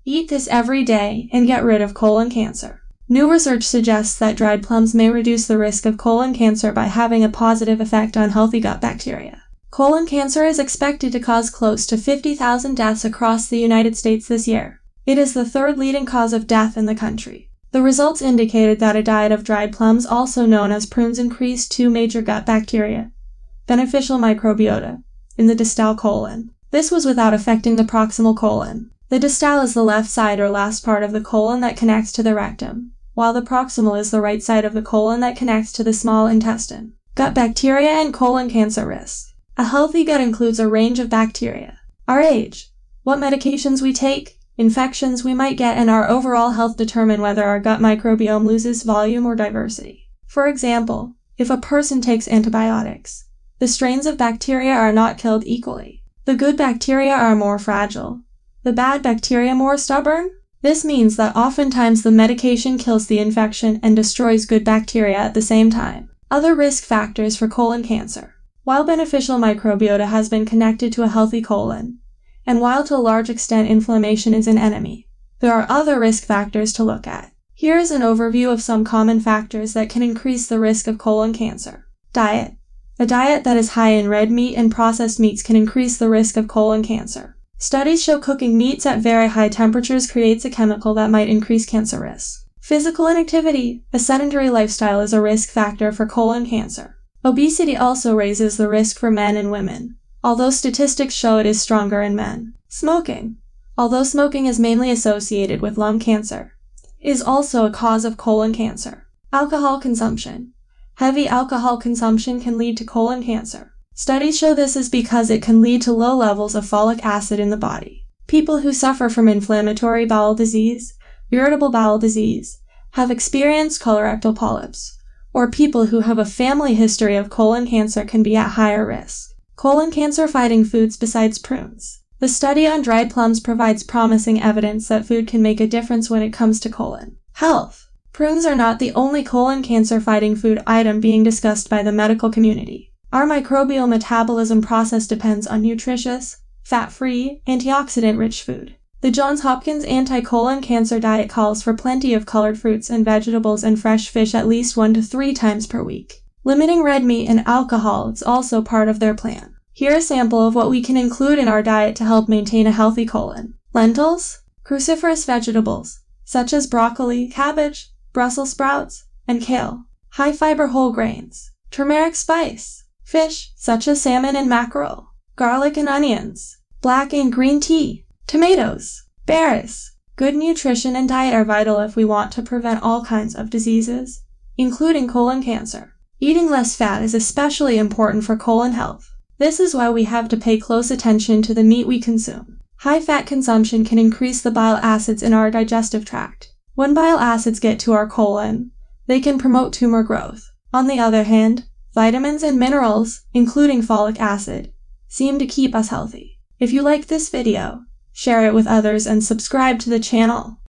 Eat this every day and get rid of colon cancer. New research suggests that dried plums may reduce the risk of colon cancer by having a positive effect on healthy gut bacteria. Colon cancer is expected to cause close to 50,000 deaths across the United States this year. It is the third leading cause of death in the country. The results indicated that a diet of dried plums, also known as prunes, increased two major gut bacteria, beneficial microbiota, in the distal colon. This was without affecting the proximal colon. The distal is the left side or last part of the colon that connects to the rectum, while the proximal is the right side of the colon that connects to the small intestine. Gut bacteria and colon cancer risk. A healthy gut includes a range of bacteria. Our age, what medications we take, infections we might get, and our overall health determine whether our gut microbiome loses volume or diversity. For example, if a person takes antibiotics, the strains of bacteria are not killed equally. The good bacteria are more fragile, the bad bacteria more stubborn. This means that oftentimes the medication kills the infection and destroys good bacteria at the same time. Other risk factors for colon cancer. While beneficial microbiota has been connected to a healthy colon, and while to a large extent inflammation is an enemy, there are other risk factors to look at. Here is an overview of some common factors that can increase the risk of colon cancer. Diet. A diet that is high in red meat and processed meats can increase the risk of colon cancer. Studies show cooking meats at very high temperatures creates a chemical that might increase cancer risk. Physical inactivity. A sedentary lifestyle is a risk factor for colon cancer. Obesity also raises the risk for men and women, although statistics show it is stronger in men. Smoking. Although smoking is mainly associated with lung cancer, it is also a cause of colon cancer. Alcohol consumption. Heavy alcohol consumption can lead to colon cancer. Studies show this is because it can lead to low levels of folic acid in the body. People who suffer from inflammatory bowel disease, irritable bowel disease, have experienced colorectal polyps, or people who have a family history of colon cancer can be at higher risk. Colon cancer-fighting foods besides prunes. The study on dried plums provides promising evidence that food can make a difference when it comes to colon health. Prunes are not the only colon cancer-fighting food item being discussed by the medical community. Our microbial metabolism process depends on nutritious, fat-free, antioxidant-rich food. The Johns Hopkins anti-colon cancer diet calls for plenty of colored fruits and vegetables and fresh fish at least 1 to 3 times per week. Limiting red meat and alcohol is also part of their plan. Here a sample of what we can include in our diet to help maintain a healthy colon. Lentils, cruciferous vegetables, such as broccoli, cabbage, Brussels sprouts, and kale. High-fiber whole grains. Turmeric spice. Fish, such as salmon and mackerel. Garlic and onions. Black and green tea. Tomatoes. Berries. Good nutrition and diet are vital if we want to prevent all kinds of diseases, including colon cancer. Eating less fat is especially important for colon health. This is why we have to pay close attention to the meat we consume. High fat consumption can increase the bile acids in our digestive tract. When bile acids get to our colon, they can promote tumor growth. On the other hand, vitamins and minerals, including folic acid, seem to keep us healthy. If you like this video, share it with others and subscribe to the channel.